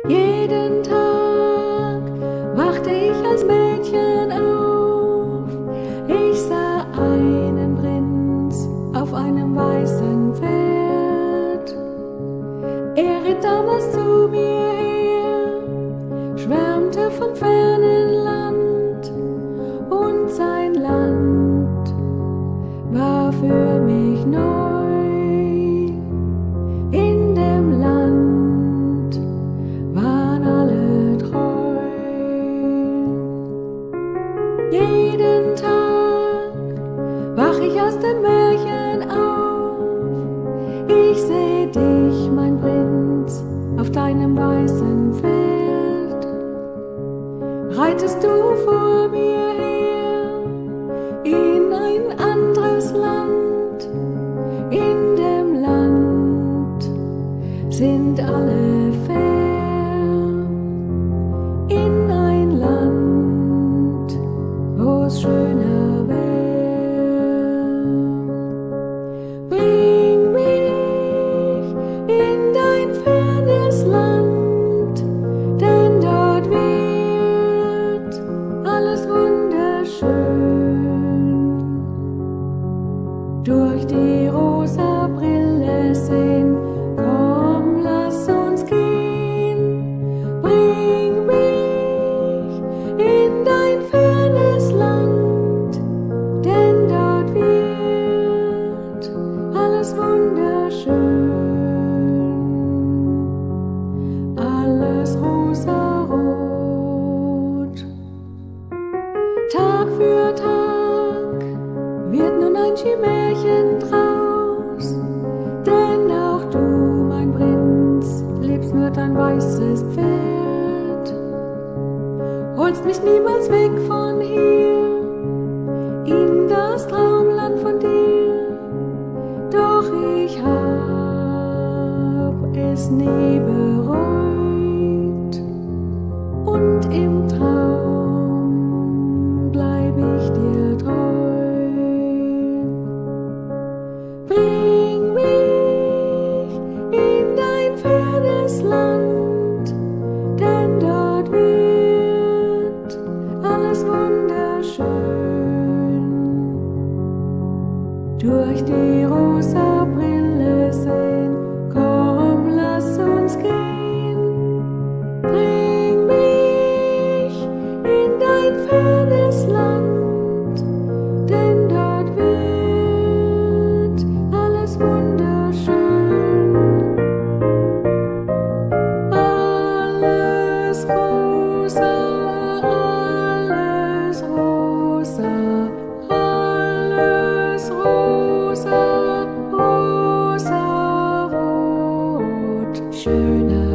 Jeden Tag wachte ich als Mädchen auf. Ich sah einen Prinz auf einem weißen Pferd. Er ritt damals zu mir her, schwärmte vom fernen Land, und sein Land war für mich neu. In dem Land waren alle treu. Jeden Tag wach ich aus dem Märchen auf. Ich seh dich, mein Prinz, auf deinem weißen Pferd. Reitest du vor mir her in ein anderes Land? In dem Land sind alle fair. In ein Land, wo es schöner wär. Bring mich in dein fernes Land, denn dort wird alles wunderschön. Durch die rosa Brille sehen, komm, lass uns gehen. Bring mich in dein fernes Land, denn dort wird alles wunderschön. Alles rosarot. Tag für Tag wird nun ein Schimärchen draus, denn auch du, mein Prinz, liebst nur dein weißes Pferd. Holst mich niemals weg von hier, in das Traumland von dir, doch ich hab es nie bereut, und im Traum bleib ich dir treu. Bring mich in dein fernes Land, denn dort wird alles wunderschön. Durch die rosa Brille sehen, komm, lass uns gehen. Bring mich in dein fernes Land, denn dort wird alles wunderschön. Alles rosa, alles rosa, alles rosa, rosarot, schöner